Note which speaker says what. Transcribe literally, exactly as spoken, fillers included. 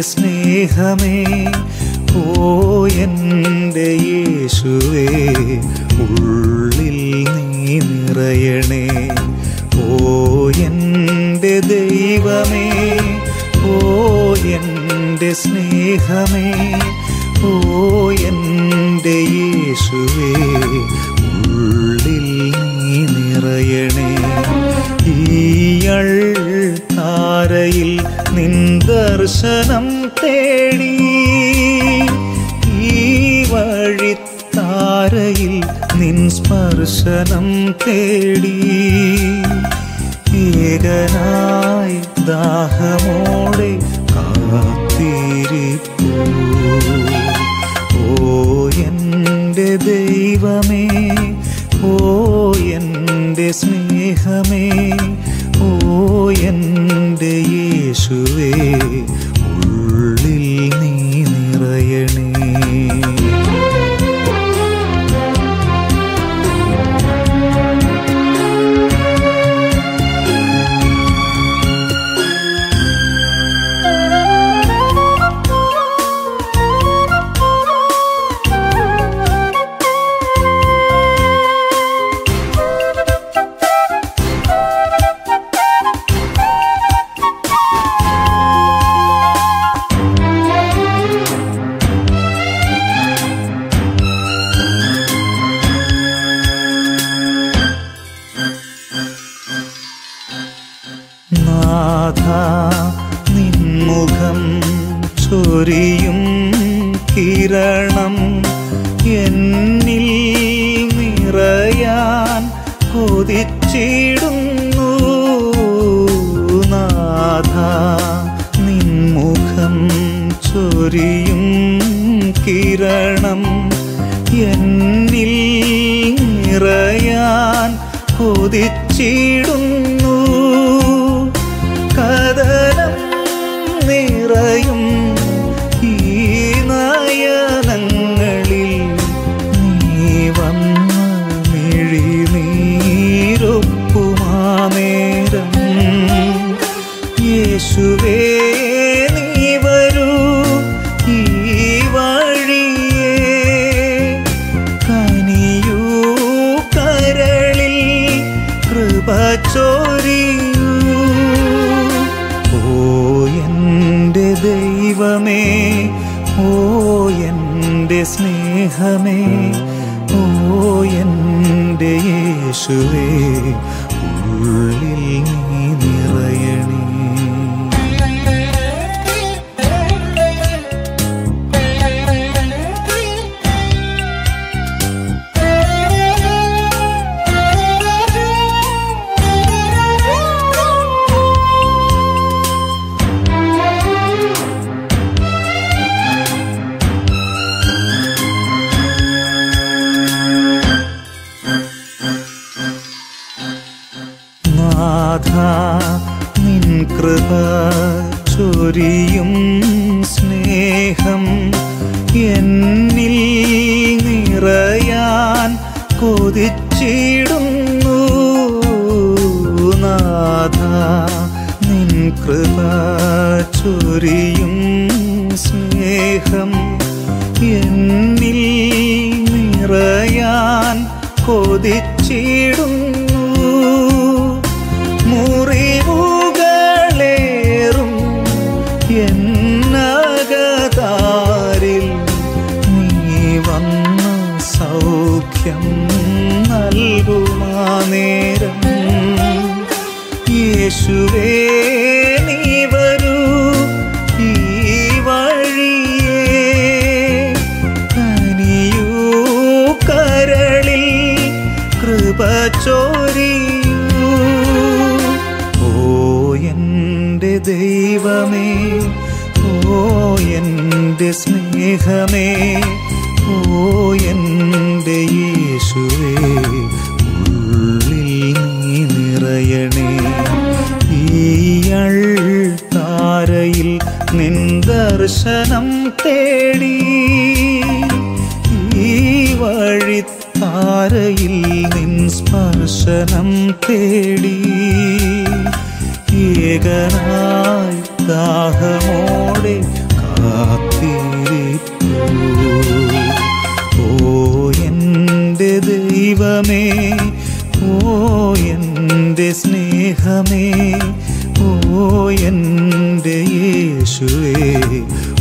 Speaker 1: സ്നേഹമേ ഓ എൻ്റെ യേശുവേ ഉള്ളിൽ നീ നിറയണേ ഓ എൻ്റെ ദൈവമേ ഓ എൻ്റെ സ്നേഹമേ ഓ എൻ്റെ യേശുവേ ഉള്ളിൽ നീ നിറയണേ ഈയൾ താരയിൽ നിൻ ദർശനം തേടി ഈ വഴിത്താരയിൽ നിൻ സ്പർശനം തേടി ഏകനായി ദാഹമോടെ കാത്തിരിപ്പൂ ഓ എൻ്റെ ദൈവമേ ഓ എൻ്റെ സ്നേഹമേ ഓ എൻ്റെ യേശുവേ ഉള്ളിൽ നീ നിറയണേ നാഥ നിൻമുഖം ചൊരിയും കിരണം എന്നിൽ നിറയാൻ കൊതിച്ചിടുന്നു നാഥ നിൻമുഖം ചൊരിയും കിരണം എന്നിൽ നിറയാൻ കൊതിച്ചിടുന്നു കദനം നിറയും ഈ നയനങ്ങളിൽ നീ വന്ന മിഴിനീരൊപ്പുമാ നേരം യേശുവേ നീ വരൂ ഈ വഴിയേ കനിയൂ കരളിൽ കൃപ ചൊരിയൂ ഓ എൻ്റെ ദൈവമേ ഓ എൻ്റെ സ്നേഹമേ ഓ എൻ്റെ യേശുവേ ഉള്ളിൽ നീ നിറയണേ നാഥ നിൻ കൃപ ചൊരിയും സ്നേഹം എന്നിൽ നിറയാൻ കൊതിച്ചിടുന്നു നാഥ നിൻ കൃപ ചൊരിയും സ്നേഹം എന്നിൽ നിറയാൻ കൊതിച്ചിടുന്നു മുറിവുകളേറും എന്നകതാരിൽ നീ വന്ന സൗഖ്യം നൽകുമാ നേരം യേശുവേ നീ വരൂ ഈ വഴിയേ കനിയൂ കരളിൽ കൃപ ചൊരിയൂ ഓ എൻ്റെ ദൈവമേ ഓ എൻ്റെ സ്നേഹമേ ഓ എൻ്റെ യേശുവേ ഉള്ളിൽ നീ നിറയണേ ഈയൾ താരയിൽ നിൻ ദർശനം തേടി ഈ വഴിത്താരയിൽ നിൻ സ്പർശനം തേടി ഏകനായി ദാഹമോടെ കാത്തിരിപ്പൂ. ഓ എൻ്റെ ദൈവമേ, ഓ എൻ്റെ സ്നേഹമേ, ഓ എൻ്റെ യേശുവേ,